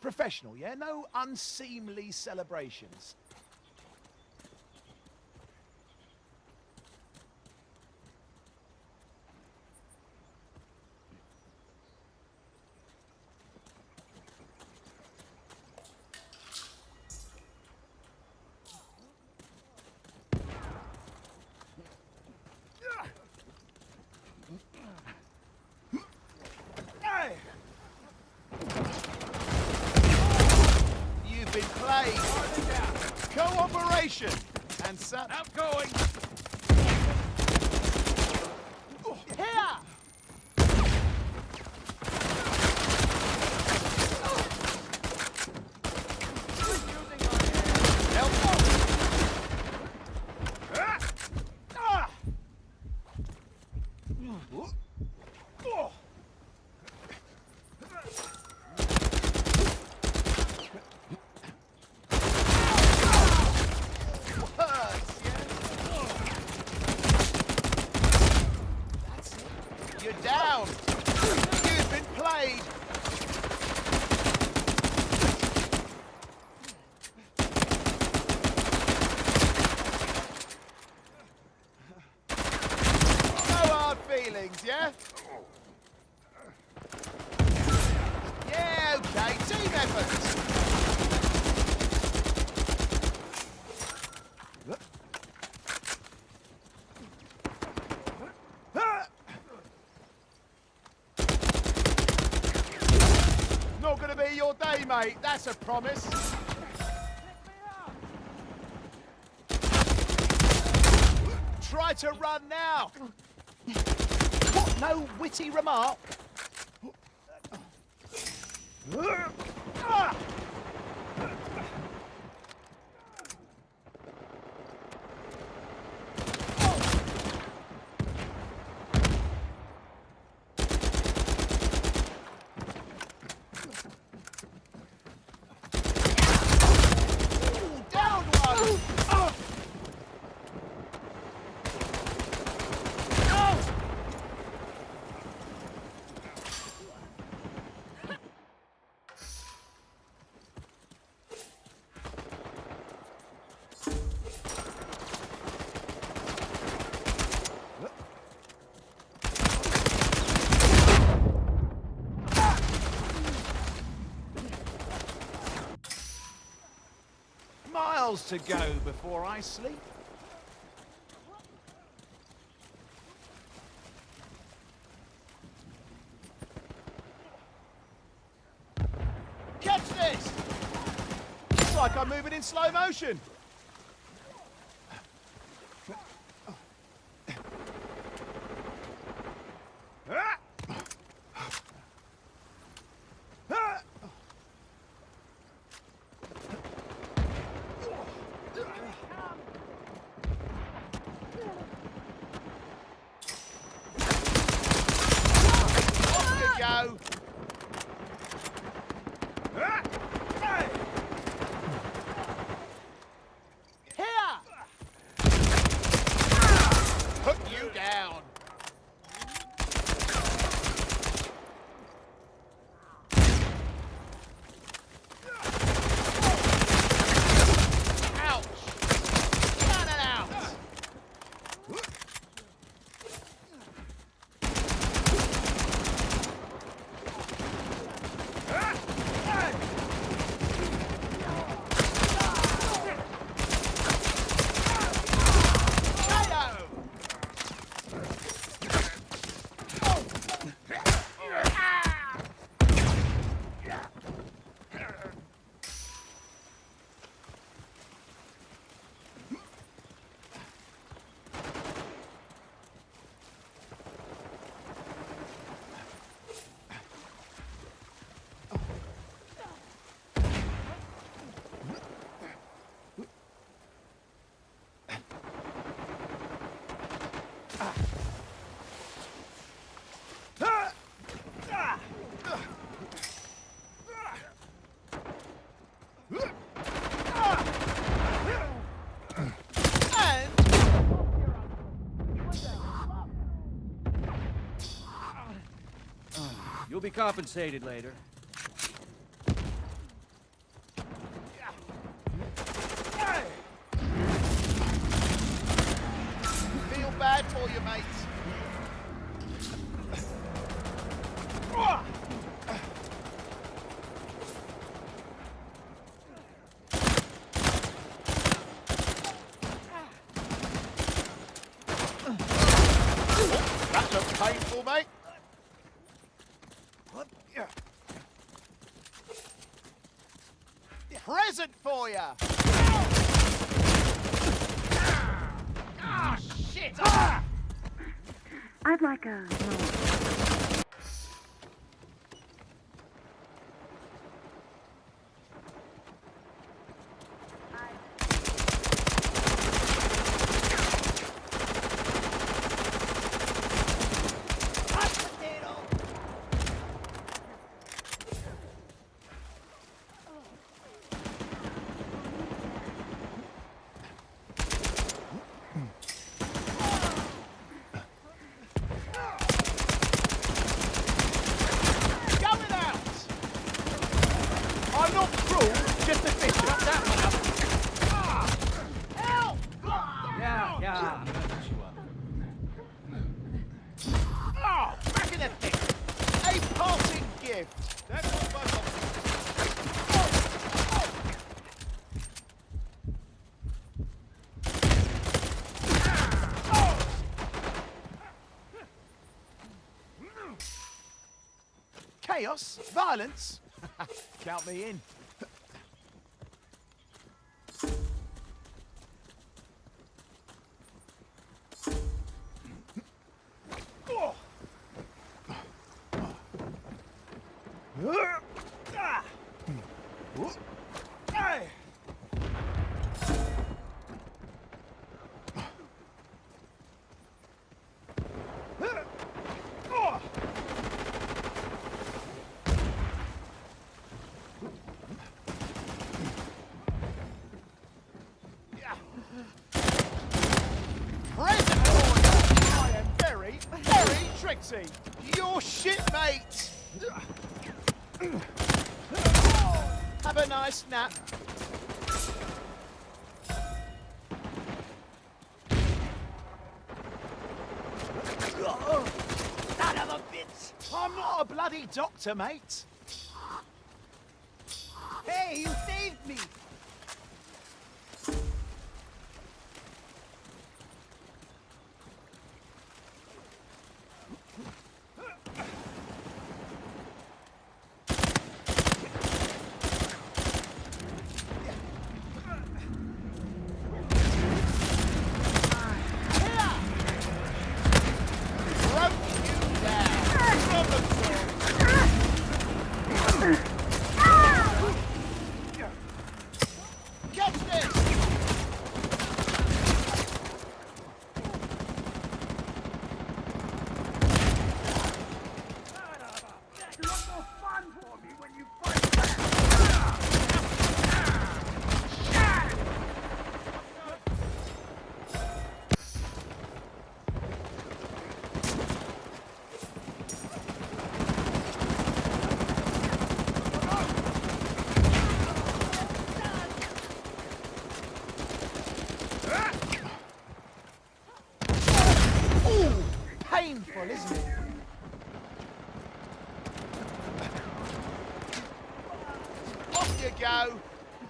professional, yeah? No unseemly celebrations. You've been played. Cooperation and such. Outgoing! Here! You're down! You've been played! No hard feelings, yeah? Yeah, okay, team effort! Not gonna be your day, mate. That's a promise. Try to run now. What? No witty remark? Miles to go before I sleep. Catch this! It's like I'm moving in slow motion. Go. Here. Put you down. Ouch. Run it out. You'll be compensated later. Present for you. Ah, shit! Ah! I'd like a... I'm not cruel, just efficient. Got that one up. Help! Yeah. Oh, back in the thick. A parting gift. That's what both of them. Chaos, violence. Count me in. Present order! I am very, very tricksy. Your shit, mate. Have a nice nap. Son of a bitch! I'm not a bloody doctor, mate. Hey, you saved me! Painful, isn't it? Off you go.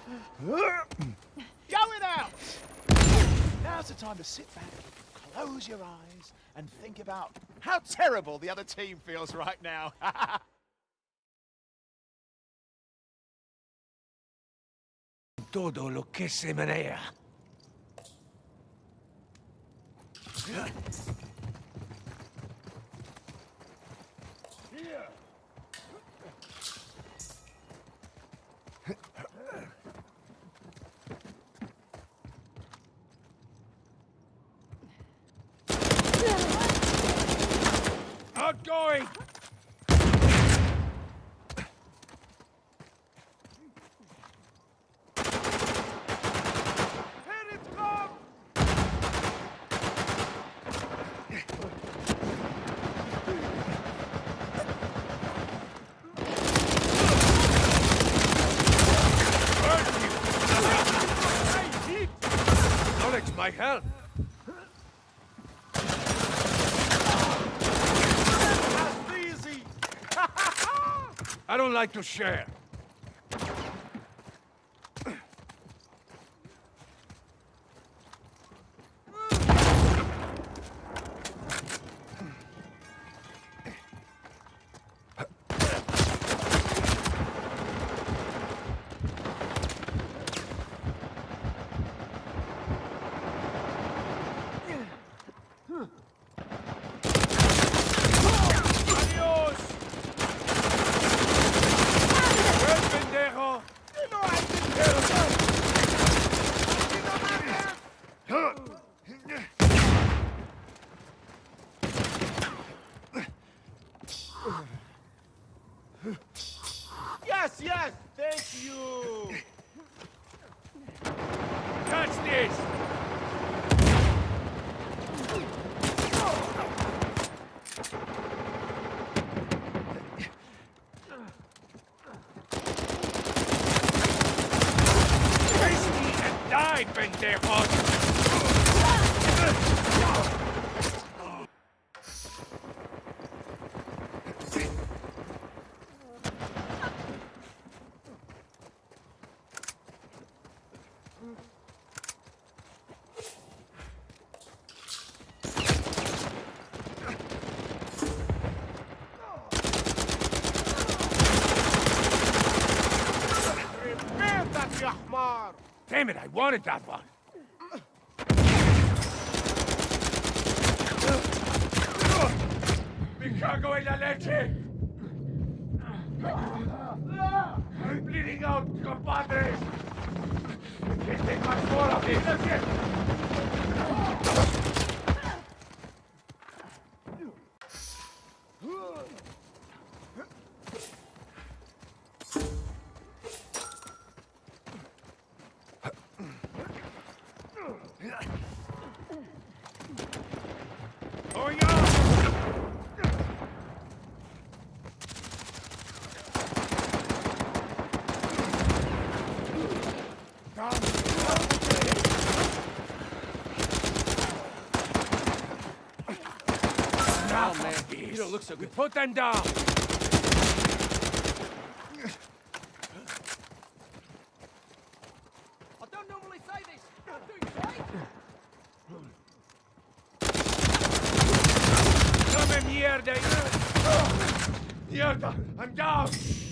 Going out. Now's the time to sit back, close your eyes, and think about how terrible the other team feels right now. Todo lo que se menea. Outgoing! Knowledge might help. That's easy. I don't like to share. Catch this! Face me and die, pendejos! Damn it, I wanted that one. Me cago en la leche. I'm bleeding out, compadres. Can't take much more of this. Going up! Now, man, you don't look so good. Put them down. I don't normally say this. Do you say? Come mierda! Mierda! I'm down!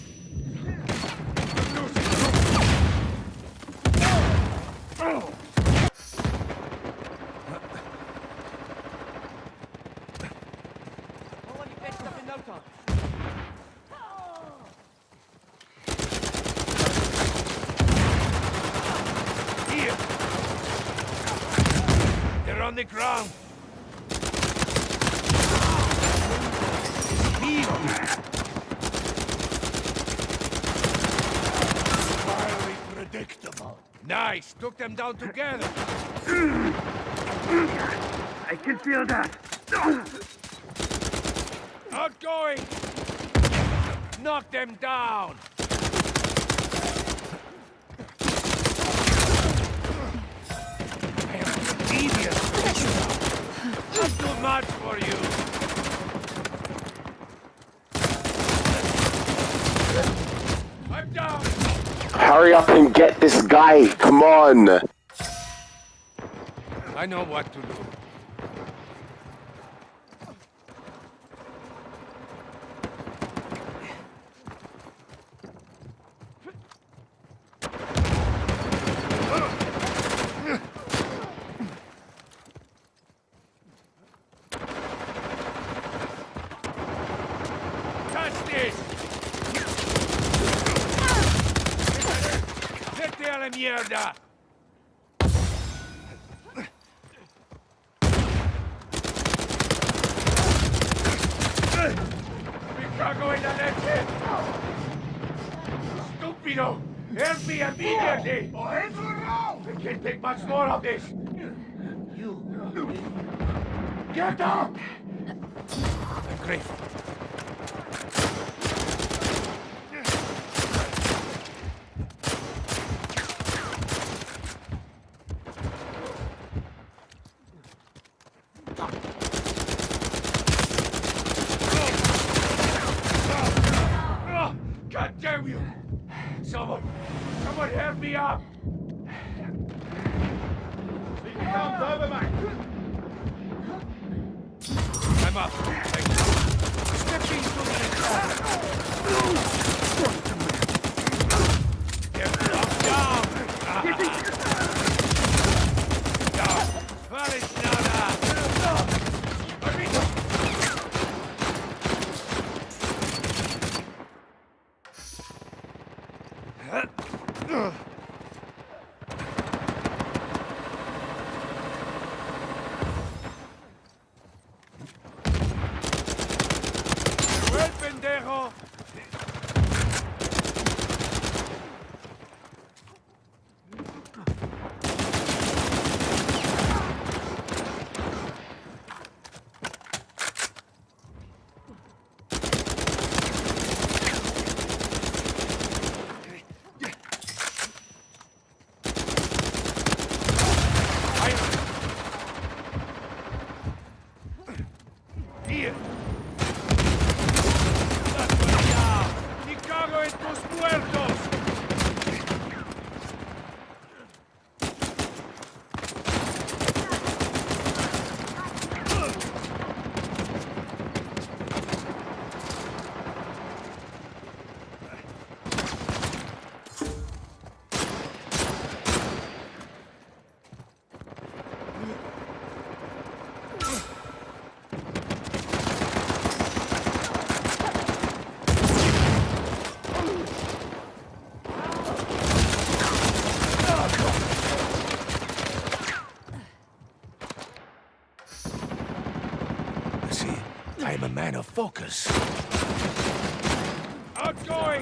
I'm losing! I'll let you fetched up in no time. Here! They're on the ground! Entirely predictable. Nice! Took them down together! I can feel that. Outgoing! Knock them down! I am devious! Not too much for you! I'm down! Hurry up and get this guy, come on! I know what to do. Catch this! Vete a la mierda! Me cago en la leche! Stupido! Help me immediately! I can't take much more of this! You... Get up! I'm grateful. God damn you! Someone help me up! I'm up. Stepping to the get knocked down! Down! Vale, nada! ¡El pendejo! I'm a man of focus. Outgoing!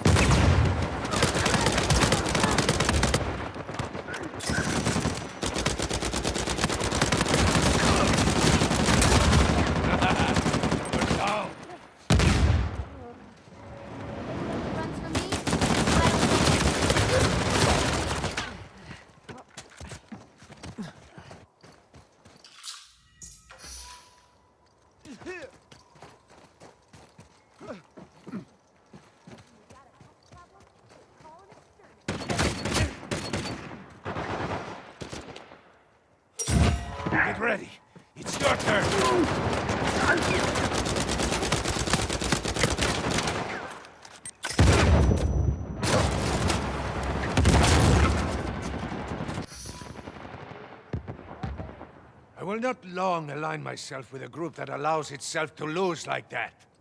Runs from me? Get ready. It's your turn. I will not long align myself with a group that allows itself to lose like that.